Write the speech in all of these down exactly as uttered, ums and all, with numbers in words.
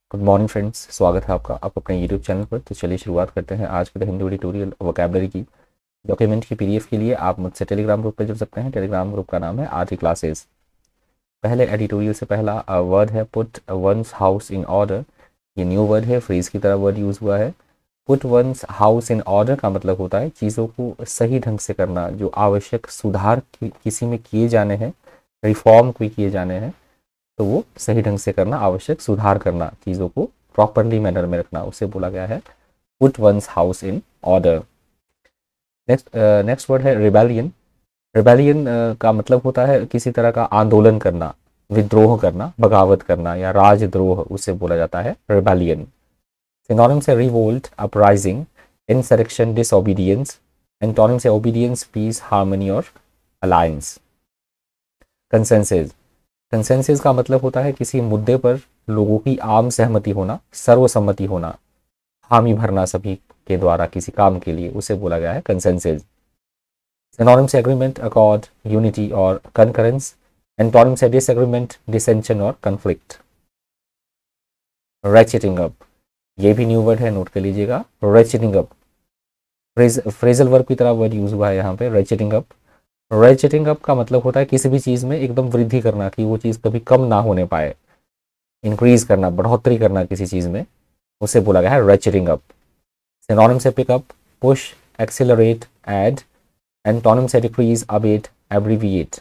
Good morning friends, स्वागत है आपका आप अपने यूट्यूब चैनल पर। तो चलिए शुरुआत करते हैं आज के हिंदी ट्यूटोरियल वोकैबलरी की। डॉक्यूमेंट की पीडीएफ के लिए आप मुझसे टेलीग्राम ग्रुप पर जुड़ सकते हैं। टेलीग्राम ग्रुप का नाम है आरटी क्लासेस। पहले एडिटोरियल से पहला वर्ड है put one's house in order. ये न्यू वर्ड है, फ्रेज की तरह वर्ड यूज़ हुआ है। Put one's house in order का मतलब होता है चीज़ों को सही ढंग से करना, जो आवश्यक सुधार कि, किसी में किए जाने हैं, रिफॉर्म कोई किए जाने हैं तो वो सही ढंग से करना, आवश्यक सुधार करना, चीज़ों को प्रॉपरली मैनर में रखना, उसे बोला गया है put one's house in order. Next next word है रिबेलियन। रिबेलियन का मतलब होता है किसी तरह का आंदोलन करना, विद्रोह करना, बगावत करना या राजद्रोह, उसे बोला जाता है रिबेलियन। सिनोनिम से revolt, uprising, insurrection, disobedience. Antonym से ओबीडियंस, पीस, हार्मनी और अलायंस। कंसेंसस। कंसेंसस का मतलब होता है किसी मुद्दे पर लोगों की आम सहमति होना, सर्वसम्मति होना, हामी भरना सभी के द्वारा किसी काम के लिए, उसे बोला गया है कंसेंसस। सिनोनिम से एग्रीमेंट, अकॉर्ड, यूनिटी और कंकरेंस। एंटोनिम से डिसएग्रीमेंट, डिसेंशन और कन्फ्लिक्ट। रेचेटिंग अप, ये भी न्यू वर्ड है, नोट कर लीजिएगा। Ratcheting up phrase phrasal verb की तरह वर्ड यूज हुआ है यहाँ पे, रेचेटिंग अप। रेचेटिंग अप का मतलब होता है किसी भी चीज़ में एकदम वृद्धि करना, कि वो चीज़ कभी कम ना होने पाए, इंक्रीज करना, बढ़ोतरी करना किसी चीज़ में, उसे बोला गया है रेचेटिंग अप। सिनोनिम से pick up, push, accelerate, add. Antonym से decrease, abate, abbreviate.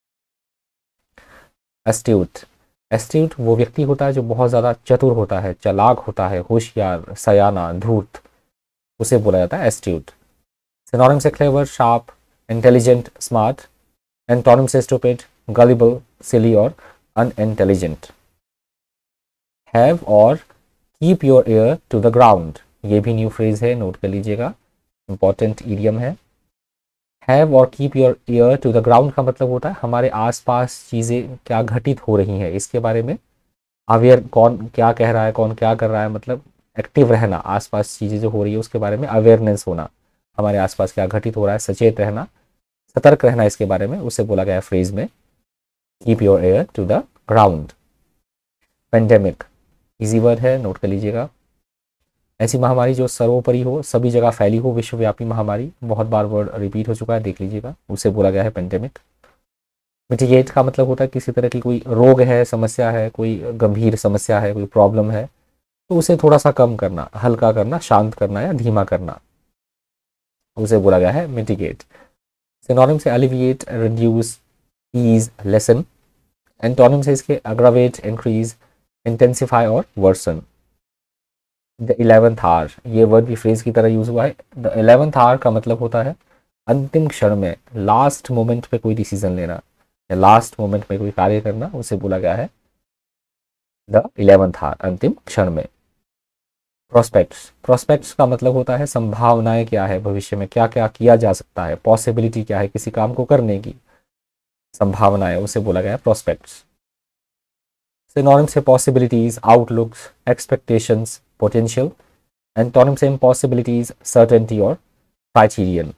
Astute. Astute वो व्यक्ति होता है जो बहुत ज़्यादा चतुर होता है, चालाक होता है, होशियार, सयाना, धूर्त, उसे बोला जाता है एस्ट्यूट। सिनोनिम से clever, sharp, intelligent, smart. Antonym से स्टूपिड, गलिबल, सिली और अनइंटेलिजेंट। हैव और keep your ear to the ground, ये भी न्यू फ्रेज है, नोट कर लीजिएगा, इंपॉर्टेंट ईडियम है। हैव और keep your ear to the ground का मतलब होता है हमारे आसपास चीज़ें क्या घटित हो रही हैं इसके बारे में अवेयर, कौन क्या कह रहा है, कौन क्या कर रहा है, मतलब एक्टिव रहना, आसपास चीज़ें जो हो रही है उसके बारे में अवेयरनेस होना, हमारे आसपास क्या घटित हो रहा है, सचेत रहना, सतर्क रहना इसके बारे में, उसे बोला गया है फ्रेज में keep your ear to the ground. Pandemic, easy word है, नोट कर लीजिएगा। ऐसी महामारी जो सर्वोपरि हो, सभी जगह फैली हो, विश्वव्यापी महामारी, बहुत बार वर्ड रिपीट हो चुका है, देख लीजिएगा, उसे बोला गया है पेंडेमिक। मिटिगेट का मतलब होता है किसी तरह की कोई रोग है, समस्या है, कोई गंभीर समस्या है, कोई प्रॉब्लम है, तो उसे थोड़ा सा कम करना, हल्का करना, शांत करना या धीमा करना, उसे बोला गया है मिटिगेट। सिनोनिम से alleviate, reduce, ease, lessen. Antonym से इसके अग्रावेट, इंक्रीज, इंटेंसिफाई और वर्सन। द इलेवेंथ आवर, ये वर्ड भी फ्रेज की तरह यूज हुआ है। द इलेवेंथ आवर का मतलब होता है अंतिम क्षण में, लास्ट मोमेंट पे कोई डिसीजन लेना या लास्ट मोमेंट में कोई कार्य करना, उसे बोला गया है द इलेवेंथ आवर, अंतिम क्षण में। प्रोस्पेक्ट्स, प्रोस्पेक्ट्स का मतलब होता है संभावनाएं क्या है, भविष्य में क्या क्या किया जा सकता है, पॉसिबिलिटी क्या है किसी काम को करने की, संभावनाएं, उसे बोला गया है प्रोस्पेक्ट्स। सिनोनिम से possibilities, outlooks, expectations, potential. Antonym से इम्पॉसिबिलिटीज, सर्टेनिटी और क्राइटेरियन।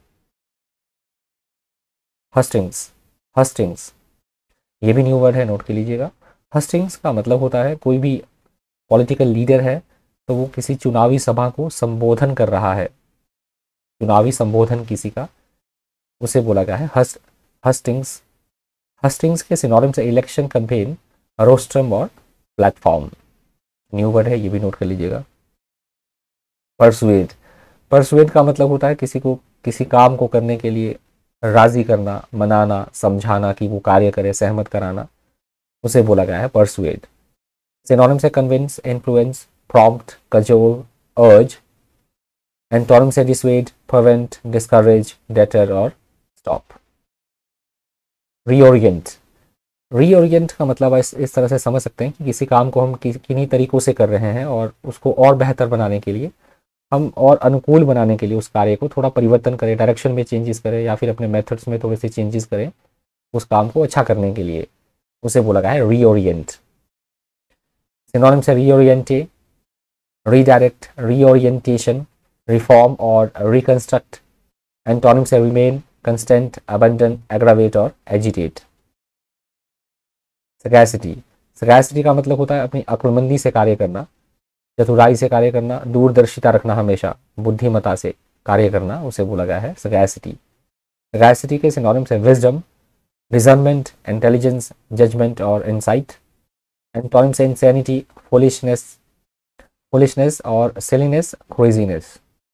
हस्टिंग्स, हस्टिंग्स ये भी न्यू वर्ड है, नोट कर लीजिएगा। हस्टिंग्स का मतलब होता है कोई भी पॉलिटिकल लीडर है तो वो किसी चुनावी सभा को संबोधन कर रहा है, चुनावी संबोधन किसी का, उसे बोला गया है हस्ट हस्टिंग्स। हस्टिंग्स के सिनोनिम से इलेक्शन कैंपेन, रोस्ट्रम और प्लेटफॉर्म, न्यू वर्ड है, ये भी नोट कर लीजिएगा। परसुएड, परसुएड का मतलब होता है किसी को किसी काम को करने के लिए राजी करना, मनाना, समझाना कि वो कार्य करे, सहमत कराना, उसे बोला गया है परसुएड। सिनोनिम से convince, influence, prompt, cajole, urge. Antonym से डिसवेड, प्रिवेंट, डिस्करेज, डेटर और स्टॉप। रीओरिएंट, रीओरिएंट का मतलब इस, इस तरह से समझ सकते हैं कि किसी काम को हम कि, किन्हीं तरीकों से कर रहे हैं और उसको और बेहतर बनाने के लिए, हम और अनुकूल बनाने के लिए उस कार्य को थोड़ा परिवर्तन करें, डायरेक्शन में चेंजेस करें या फिर अपने मेथड्स में थोड़े से चेंजेस करें उस काम को अच्छा करने के लिए, उसे बोला गया है रीओरिएंट। सिनोनिम से रीओरिएंटे, रीडायरेक्ट, रीओरिएंटेशन, रिफॉर्म और रिकंस्ट्रक्ट। एंटोनिम से रिमेन, कंस्टेंट, अबंडन, एग्रावेट और एजिटेट। सगैसिटी, सगैसिटी का मतलब होता है अपनी अक्लमंदी से कार्य करना, चतुराई से कार्य करना, दूरदर्शिता रखना, हमेशा बुद्धिमता से कार्य करना, उसे बोला गया है सगैसिटी। सगैसिटी के सिनोनिम्स है विजडम, डिजर्नमेंट, इंटेलिजेंस, जजमेंट और इंसाइट। एंटोनिम्स है इंसैनिटी, फुलिशनेस फुलिशनेस और सिलीनेस, क्रेजीनेस।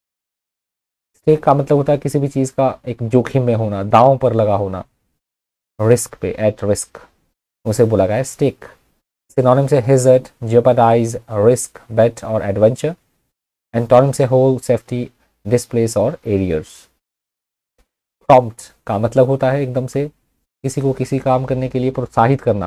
स्टेक का मतलब होता है किसी भी चीज़ का एक जोखिम में होना, दांव पर लगा होना, रिस्क पे, एट रिस्क, उसे बोला गया है स्टेक। सिनोनिम्स है हैजर्ड, जेपरडाइज, रिस्क, बेट और एडवेंचर। एंटोनिम्स है होल, सेफ्टी, डिस्प्लेस और एरियर्स। प्रॉम्प्ट का मतलब होता है एकदम से किसी को किसी काम करने के लिए प्रोत्साहित करना,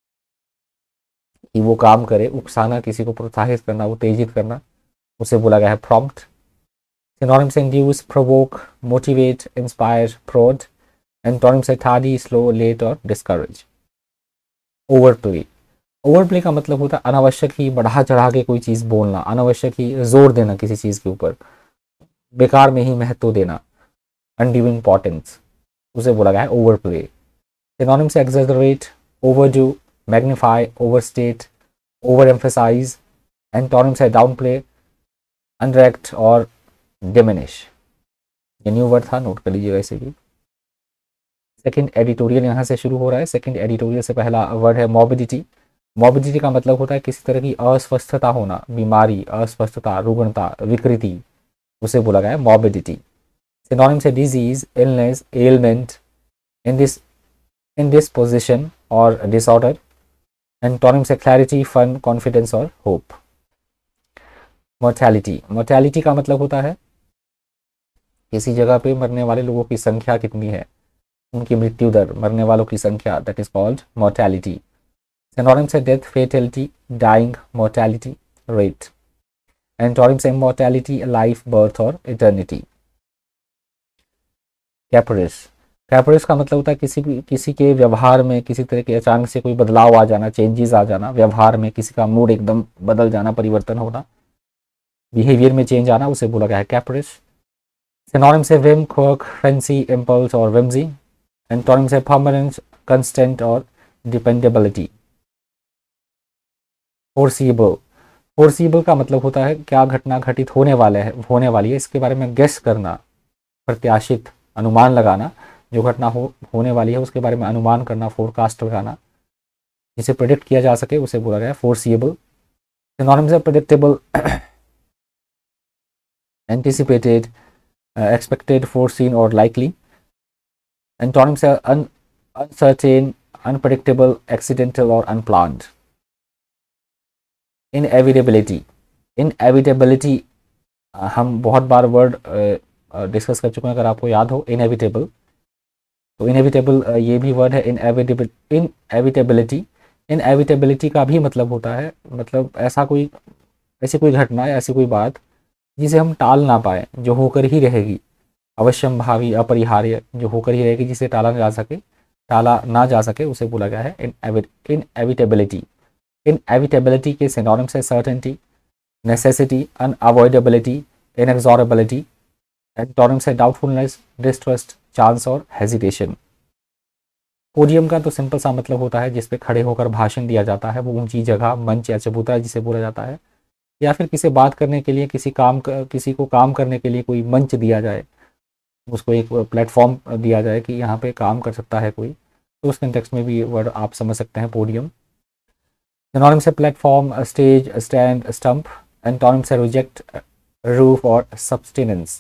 कि वो काम करे, उकसाना, किसी को प्रोत्साहित करना, उत्तेजित करना, उसे बोला गया है प्रॉम्प्ट। सिनोनिम्स है induce, provoke, motivate, inspire, prod. Antonyms है टार्डी, स्लो, लेट और discourage. Overplay, overplay का मतलब होता है अनावश्यक ही बढ़ा चढ़ा के कोई चीज़ बोलना, अनावश्यक ही जोर देना किसी चीज़ के ऊपर, बेकार में ही महत्व देना, अनड्यू इम्पोर्टेंस, उसे बोला गया है ओवर प्ले। सिनोनिम्स है exaggerate, overdo, magnify, overstate, overemphasise. Antonyms है डाउन प्ले, अनरेक्ट और डिमिनिश। ये न्यू वर्ड था, नोट कर लीजिएगा इसे भी। सेकंड एडिटोरियल यहाँ से शुरू हो रहा है। सेकंड एडिटोरियल से पहला वर्ड है मॉर्बिडिटी। मॉर्बिडिटी का मतलब होता है किसी तरह की अस्वस्थता होना, बीमारी, अस्वस्थता, रुग्णता, विकृति, उसे बोला गया है मॉर्बिडिटी। सिनोनिम्स है disease, illness, ailment, in this in this position और डिसऑर्डर। एंटोनिम्स है क्लैरिटी, फन, कॉन्फिडेंस और होप। मोर्टैलिटी, मोर्टैलिटी का मतलब होता है किसी जगह पे मरने वाले लोगों की संख्या कितनी है, उनकी मृत्यु दर, मरने वालों की संख्या, that is called mortality. Synonyms है death, fatality, dying, mortality, rate. Antonyms है इमॉर्टैलिटी, लाइफ, बर्थ और इटर्निटी। कैप्रिस, कैप्रिस का मतलब होता है किसी भी किसी के व्यवहार में किसी तरह के अचानक से कोई बदलाव आ जाना, चेंजेस आ जाना, व्यवहार में किसी का मूड एकदम बदल जाना, परिवर्तन होना, बिहेवियर में चेंज आना, उसे बोला गया है कैप्रिस। सिनोनिम्स है विम, क्वर्क, फैंसी, इम्पल्स और विम्जी। एंटोनिम्स है परमानेंस, कंस्टेंट और डिपेंडेबिलिटी। फोर्सिएबल, फोर्सिएबल का मतलब होता है क्या घटना घटित होने वाले है होने वाली है इसके बारे में गेस करना, प्रत्याशित, अनुमान लगाना, जो घटना हो होने वाली है उसके बारे में अनुमान करना, फोरकास्ट लगाना, जिसे प्रेडिक्ट किया जा सके, उसे बोला गया है फोर्सिएबल। सिनोनिम्स है प्रेडिक्टेबल, एंटिसिपेटेड, एक्सपेक्टेड, फोरसीन और लाइकली। एंटोनिम्स है अनसर्टेन, अनप्रेडिक्टेबल, एक्सीडेंटल और अनप्लान्ड। इनएविटेबिलिटी, इनएविटेबिलिटी हम बहुत बार वर्ड डिस्कस कर चुके हैं, अगर आपको याद हो इनएविटेबल, तो इनएविटेबल ये भी वर्ड है इनएविटेबल इनएविटेबिलिटी। इनएविटेबिलिटी का भी मतलब होता है मतलब ऐसा कोई ऐसी कोई घटना या ऐसी कोई बात जिसे हम टाल ना पाए, जो होकर ही रहेगी, अवश्यम भावी, अपरिहार्य, जो होकर ही रहेगी, जिसे टाला ना जा सके टाला ना जा सके उसे बोला गया है इनएविटेबिलिटी। इनएविटेबिलिटी के सिनोनिम्स है certainty, necessity, unavoidability, inexorability. Antonyms है डाउटफुलनेस, डिस्ट्रस्ट, चांस और हेजिटेशन। पोडियम का तो सिंपल सा मतलब होता है जिस पे खड़े होकर भाषण दिया जाता है, वो ऊंची जगह, मंच या चबूतरा जिसे बोला जाता है, या फिर किसी बात करने के लिए, किसी काम किसी को काम करने के लिए कोई मंच दिया जाए, उसको एक प्लेटफॉर्म दिया जाए कि यहाँ पे काम कर सकता है कोई, तो उस कंटेक्स्ट में भी वर्ड आप समझ सकते हैं पोडियम। सिनोनिम्स है platform, stage, stand, stump. Antonyms है रिजेक्ट, रूफ और सब्सटेनेंस।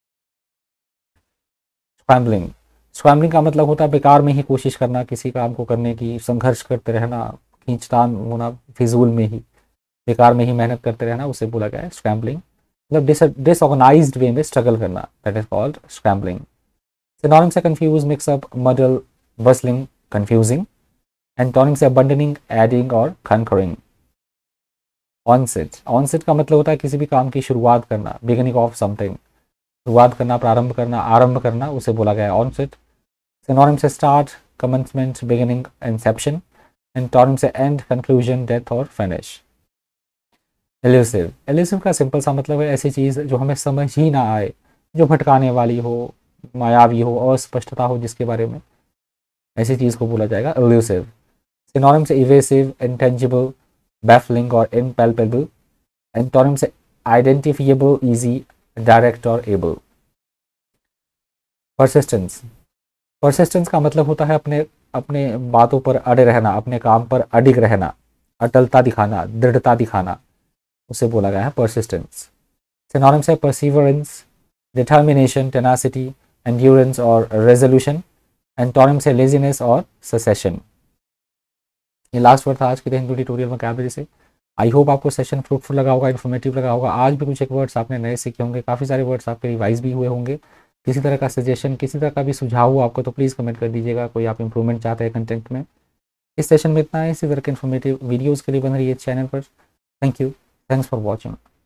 स्क्रैम्बलिंग, स्क्रैम्बलिंग का मतलब होता है बेकार में ही कोशिश करना, किसी काम को करने की, संघर्ष करते रहना, खींचतान होना, फिजूल में ही, बेकार में ही मेहनत करते रहना, उसे बोला गया है स्क्रैम्बलिंग। मतलब डिसऑर्गेनाइज्ड वे में स्ट्रगल करना, that is called scrambling. Synonyms है confuse, mix up, muddle, bustling, confusing. Antonyms है अबंडनिंग, एडिंग और कंकरिंग। ऑनसेट, ऑनसेट का मतलब होता है किसी भी काम की शुरुआत करना, बिगिनिंग ऑफ समथिंग, शुरुआत करना, प्रारंभ करना, आरंभ करना, उसे बोला गया है ऑनसेट। सिनोनिम्स है start, commencement, beginning, inception. Antonyms है एंड, कंक्लूजन, डेथ और फिनिश। एल्यूसिव, एल्यूसिव का सिंपल सा मतलब है ऐसी चीज़ जो हमें समझ ही ना आए, जो भटकाने वाली हो, मायावी हो, अस्पष्टता हो जिसके बारे में, ऐसी चीज़ को बोला जाएगा एल्यूसिव। सिनोनिम्स है इवेसिव, इंटेंजिबल, बैफलिंग और इनपैल्पेबल। एंटोनिम से आइडेंटिफिएबल, इजी, डायरेक्ट और एबल। परसिस्टेंस, परसिस्टेंस का मतलब होता है अपने अपने बातों पर अड़े रहना, अपने काम पर अडिग रहना, अटलता दिखाना, दृढ़ता दिखाना, उसे बोला गया है परसिस्टेंस। सिनोनिम्स है परसिवरेंस, डिटर्मिनेशन, टेनासिटी, एंड्योरेंस और रेजोल्यूशन। एंटोनिम्स है लेजीनेस और सेसेशन। ये लास्ट वर्ड था आज के हिंदी ट्यूटोरियल में कैबलरी से। आई होप आपको सेशन फ्रूटफुल लगा होगा, इन्फॉर्मेटिव लगा होगा। आज भी कुछ एक वर्ड्स आपने नए सीखे होंगे, काफ़ी सारे वर्ड्स आपके रिवाइज भी हुए होंगे। किसी तरह का सजेशन, किसी तरह का भी सुझाव हो आपको तो प्लीज़ कमेंट कर दीजिएगा, कोई आप इंप्रूवमेंट चाहते हैं कंटेंट में। इस सेशन में इतना है। इसी तरह के इन्फॉर्मेटिव वीडियोज़ के लिए बन रही है चैनल पर। Thank you, thanks for watching.